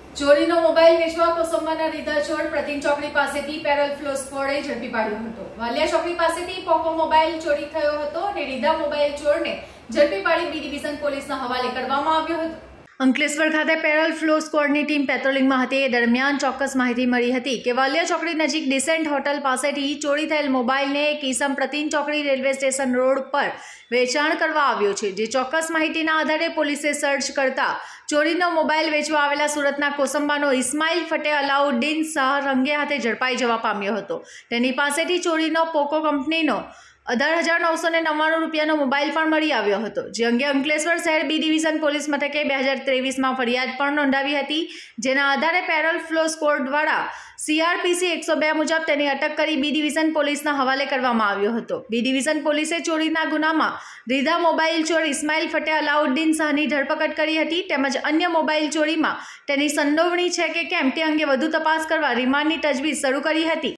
ચોરીનો મોબાઈલ વેચવા કોસંબાના રીધા ચોર પ્રતિન ચોકડી પાસેથી પેરલ ફ્લો સ્ક્વોડે ઝડપી પાડ્યો હતો। વાલિયા ચોકડી પાસેથી પોકો મોબાઈલ ચોરી થયો હતો અને રીધા મોબાઈલ ચોરને ઝડપી પાડી બી ડિવિઝન પોલીસના હવાલે કરવામાં આવ્યો હતો। અંકલેશ્વર ખાતે પેરલ ફ્લો સ્ક્વોડની ટીમ પેટ્રોલિંગમાં હતી। એ દરમિયાન ચોક્કસ માહિતી મળી હતી કે વાલિયા ચોકડી નજીક ડિસેન્ટ હોટલ પાસેથી ચોરી થયેલ મોબાઈલને એક ઈસમ પ્રતિન ચોકડી રેલવે સ્ટેશન રોડ પર વેચાણ કરવા આવ્યો છે। જે ચોક્કસ માહિતીના આધારે પોલીસે સર્ચ કરતા ચોરીનો મોબાઈલ વેચવા આવેલા સુરતના કોસંબાનો ઇસ્માઇલ ફટે અલાઉદ્દીન શાહ રંગે હાથે ઝડપાઈ જવા પામ્યો હતો। તેની પાસેથી ચોરીનો પોકો કંપનીનો 18,999 રૂપિયાનો મોબાઈલ પણ મળી આવ્યો હતો। જે અંગે અંકલેશ્વર શહેર બી ડિવિઝન પોલીસ મથકે 2023માં ફરિયાદ પણ નોંધાવી હતી। જેના આધારે પેરલ ફ્લો સ્ક્વોડ દ્વારા CRPC 102 મુજબ તેની અટક કરી બી ડિવિઝન પોલીસના હવાલે કરવામાં આવ્યો હતો। બી ડિવિઝન પોલીસે ચોરીના ગુનામાં રીધા મોબાઈલ ચોર ઇસ્માઇલ ફટે અલાઉદ્દીન શાહની ધરપકડ કરી હતી। તેમજ અન્ય મોબાઈલ ચોરીમાં તેની સંડોવણી છે કે કેમ તે અંગે વધુ તપાસ કરવા રિમાન્ડની તજવીજ શરૂ કરી હતી।